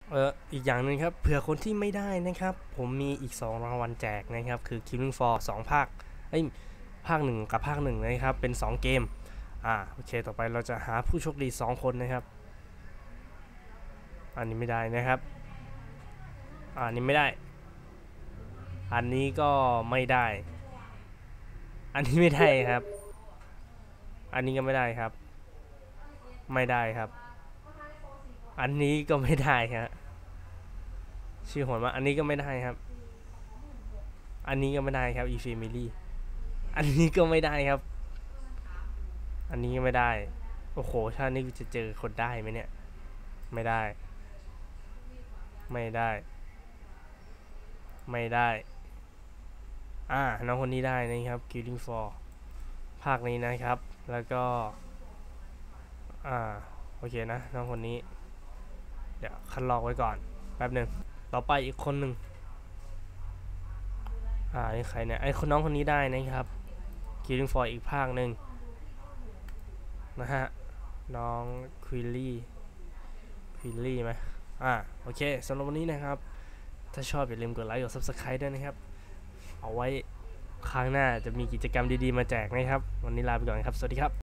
อีกอย่างหนึ่งครับเผื่อคนที่ไม่ได้นะครับผมมีอีก2รางวัลแจกนะครับคือ Killing Floor 2ภาคเอ้ยภาค1กับภาค1นะครับเป็น2เกมโอเคต่อไปเราจะหาผู้โชคดี2คนนะครับอันนี้ไม่ได้นะครับอันนี้ไม่ได้อันนี้ก็ไม่ได้อันนี้ไม่ได้ครับอันนี้ก็ไม่ได้ครับไม่ได้ครับอันนี้ก็ไม่ได้ครับชื่อโหดมากอันนี้ก็ไม่ได้ครับอันนี้ก็ไม่ได้ครับอีเฟมิลี่อันนี้ก็ไม่ได้ครับอันนี้ก็ไม่ได้โอ้โหชาตินี้จะเจอคนได้ไหมเนี่ยไม่ได้ไม่ได้ไม่ได้น้องคนนี้ได้นะครับ Killing Floor ภาคนี้นะครับแล้วก็โอเคนะน้องคนนี้เดี๋ยวคัดลอกไว้ก่อนแป๊บหนึ่งต่อไปอีกคนหนึ่งนี่ใครเนี่ยไอ้คนน้องคนนี้ได้นะครับ Killing Floor อีกภาคหนึ่งนะฮะน้องควิลลี่ไหมโอเคสำหรับวันนี้นะครับถ้าชอบอย่าลืมกดไลค์กด Subscribe ด้วยนะครับเอาไว้ครั้งหน้าจะมีกิจกรรมดีๆมาแจกนะครับวันนี้ลาไปก่อนครับสวัสดีครับ